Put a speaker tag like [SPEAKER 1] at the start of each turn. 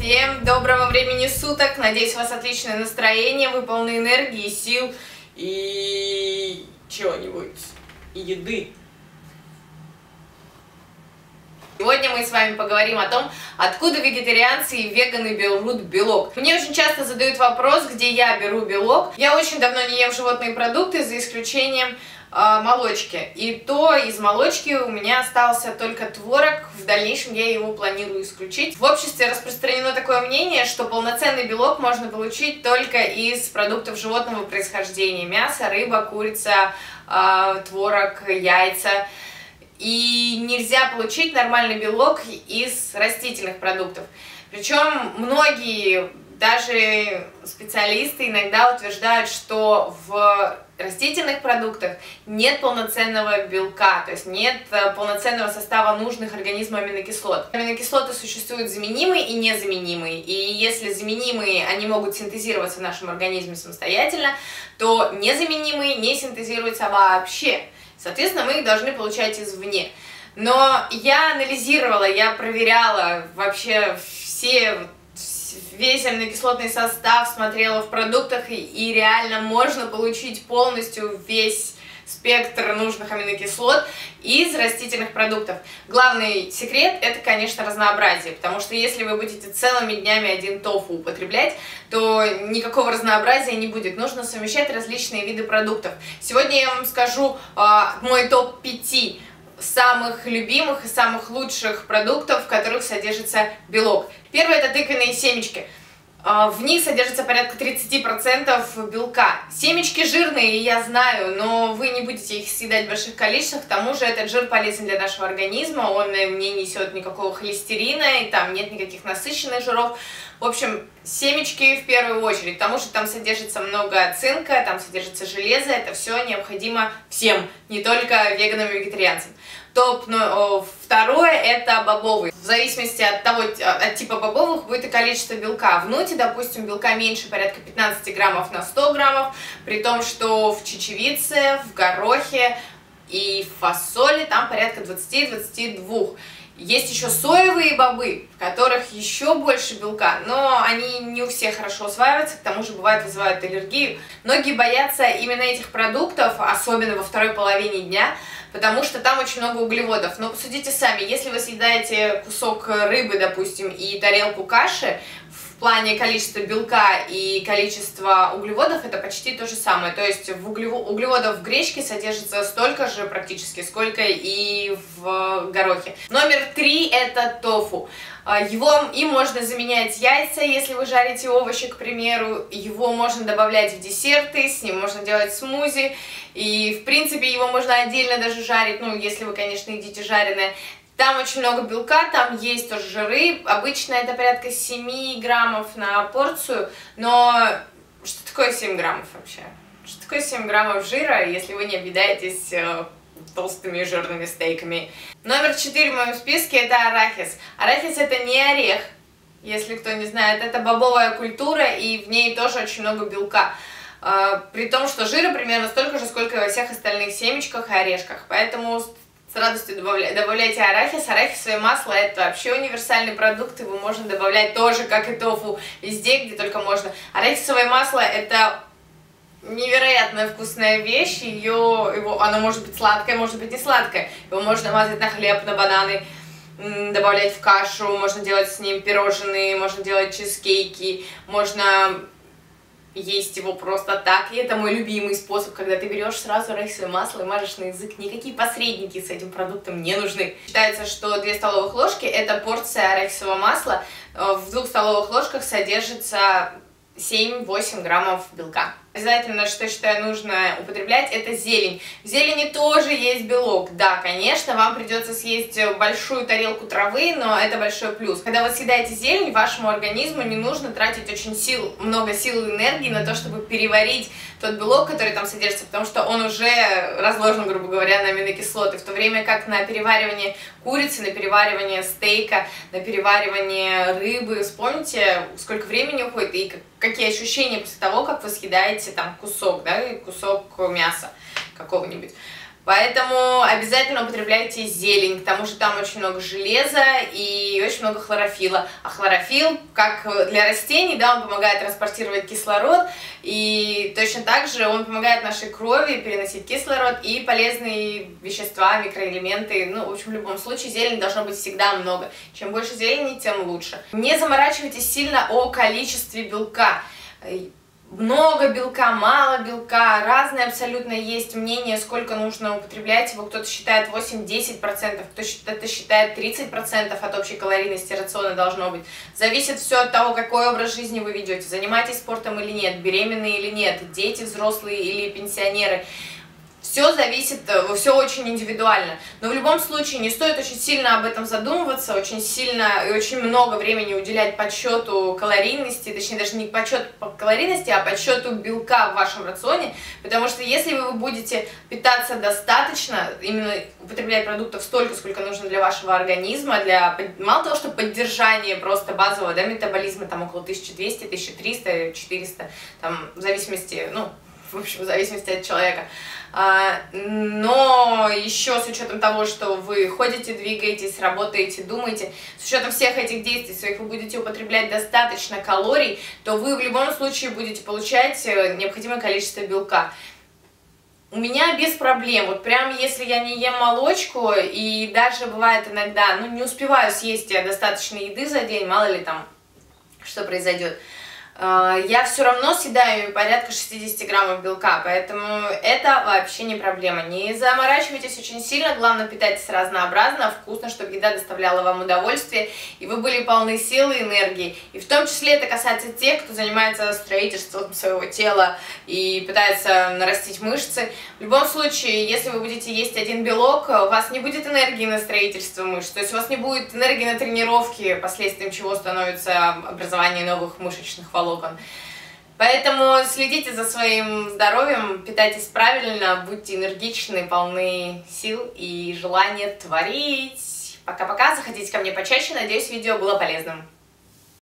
[SPEAKER 1] Всем доброго времени суток, надеюсь, у вас отличное настроение, вы полны энергии, сил и чего-нибудь, и еды. Сегодня мы с вами поговорим о том, откуда вегетарианцы и веганы берут белок. Мне очень часто задают вопрос, где я беру белок. Я очень давно не ем животные продукты, за исключением молочки. И то из молочки у меня остался только творог, в дальнейшем я его планирую исключить. В обществе распространено такое мнение, что полноценный белок можно получить только из продуктов животного происхождения. Мясо, рыба, курица, творог, яйца. И нельзя получить нормальный белок из растительных продуктов. Причем многие, даже специалисты, иногда утверждают, что в растительных продуктах нет полноценного белка, то есть нет полноценного состава нужных организму аминокислот. Аминокислоты существуют заменимые и незаменимые, и если заменимые, они могут синтезироваться в нашем организме самостоятельно, то незаменимые не синтезируются вообще. Соответственно, мы их должны получать извне. Но я анализировала, я проверяла вообще весь аминокислотный состав, смотрела в продуктах, и реально можно получить полностью весь спектр нужных аминокислот из растительных продуктов. Главный секрет — это, конечно, разнообразие, потому что если вы будете целыми днями один тофу употреблять, то никакого разнообразия не будет. Нужно совмещать различные виды продуктов. Сегодня я вам скажу мой топ-5 самых любимых и самых лучших продуктов, в которых содержится белок. Первое — это тыквенные семечки. В них содержится порядка 30% белка. Семечки жирные, я знаю, но вы не будете их съедать в больших количествах. К тому же этот жир полезен для нашего организма, он не несет никакого холестерина, и там нет никаких насыщенных жиров. В общем, семечки в первую очередь, потому что там содержится много цинка, там содержится железо, это все необходимо всем, не только веганам и вегетарианцам. Второе — это бобовые. В зависимости от типа бобовых будет и количество белка. В нуте, допустим, белка меньше, порядка 15 граммов на 100 граммов, при том, что в чечевице, в горохе и в фасоли там порядка 20-22. Есть еще соевые бобы, в которых еще больше белка, но они не у всех хорошо усваиваются, к тому же бывает вызывают аллергию. Многие боятся именно этих продуктов, особенно во второй половине дня, потому что там очень много углеводов. Но посудите сами, если вы съедаете кусок рыбы, допустим, и тарелку каши, в плане количества белка и количества углеводов это почти то же самое. То есть углеводов в гречке содержится столько же практически, сколько и в горохе. Номер 3 — это тофу. Им можно заменять яйца, если вы жарите овощи, к примеру. Его можно добавлять в десерты, с ним можно делать смузи. И, в принципе, его можно отдельно даже жарить, ну, если вы, конечно, едите жареное. Там очень много белка, там есть тоже жиры. Обычно это порядка 7 граммов на порцию. Но что такое 7 граммов вообще? Что такое 7 граммов жира, если вы не объедаетесь толстыми и жирными стейками? Номер 4 в моем списке — это арахис. Арахис — это не орех, если кто не знает. Это бобовая культура, и в ней тоже очень много белка. При том, что жира примерно столько же, сколько и во всех остальных семечках и орешках. Поэтому с радостью добавляйте арахис. Арахисовое масло — это вообще универсальный продукт, его можно добавлять тоже, как и тофу, везде, где только можно. Арахисовое масло — это невероятно вкусная вещь, оно может быть сладкое, может быть не сладкое. Его можно мазать на хлеб, на бананы, добавлять в кашу, можно делать с ним пирожные, можно делать чизкейки, можно есть его просто так. И это мой любимый способ, когда ты берешь сразу арахисовое масло и мажешь на язык. Никакие посредники с этим продуктом не нужны. Считается, что 2 столовых ложки — это порция арахисового масла. В 2 столовых ложках содержится 7-8 граммов белка. Обязательно, что считаю нужно употреблять, это зелень. В зелени тоже есть белок. Да, конечно, вам придется съесть большую тарелку травы, но это большой плюс. Когда вы съедаете зелень, вашему организму не нужно тратить много сил и энергии на то, чтобы переварить тот белок, который там содержится, потому что он уже разложен, грубо говоря, на аминокислоты. В то время как на переваривание курицы, на переваривание стейка, на переваривание рыбы, вспомните, сколько времени уходит и какие ощущения после того, как вы съедаете там кусок, да, кусок мяса какого-нибудь. Поэтому обязательно употребляйте зелень, к тому же там очень много железа и очень много хлорофилла. А хлорофилл, как для растений, да, он помогает транспортировать кислород, и точно так же он помогает нашей крови переносить кислород и полезные вещества, микроэлементы. Ну, в общем, в любом случае зелени должно быть всегда много. Чем больше зелени, тем лучше. Не заморачивайтесь сильно о количестве белка. Много белка, мало белка, разные абсолютно есть мнения, сколько нужно употреблять его. Кто-то считает 8-10%, кто-то считает 30% от общей калорийности рациона должно быть. Зависит все от того, какой образ жизни вы ведете, занимаетесь спортом или нет, беременные или нет, дети, взрослые или пенсионеры. Все зависит, все очень индивидуально. Но в любом случае не стоит очень сильно об этом задумываться, очень сильно и очень много времени уделять подсчету калорийности, точнее даже не подсчету калорийности, а подсчету белка в вашем рационе, потому что если вы будете питаться достаточно, именно употреблять продуктов столько, сколько нужно для вашего организма, для мало того, что поддержания просто базового, да, метаболизма, там около 1200, 1300, 400, там в зависимости, ну, в общем, в зависимости от человека. Но еще с учетом того, что вы ходите, двигаетесь, работаете, думаете, с учетом всех этих действий своих вы будете употреблять достаточно калорий, то вы в любом случае будете получать необходимое количество белка. У меня без проблем, вот прям если я не ем молочку, и даже бывает иногда, ну не успеваю съесть достаточно еды за день, мало ли там что произойдет, я все равно съедаю порядка 60 граммов белка, поэтому это вообще не проблема. Не заморачивайтесь очень сильно, главное питайтесь разнообразно, вкусно, чтобы еда доставляла вам удовольствие, и вы были полны силы и энергии. И в том числе это касается тех, кто занимается строительством своего тела и пытается нарастить мышцы. В любом случае, если вы будете есть один белок, у вас не будет энергии на строительство мышц, то есть у вас не будет энергии на тренировки, последствием чего становится образование новых мышечных волокон. Поэтому следите за своим здоровьем, питайтесь правильно, будьте энергичны, полны сил и желания творить. Пока-пока, заходите ко мне почаще, надеюсь, видео было полезным.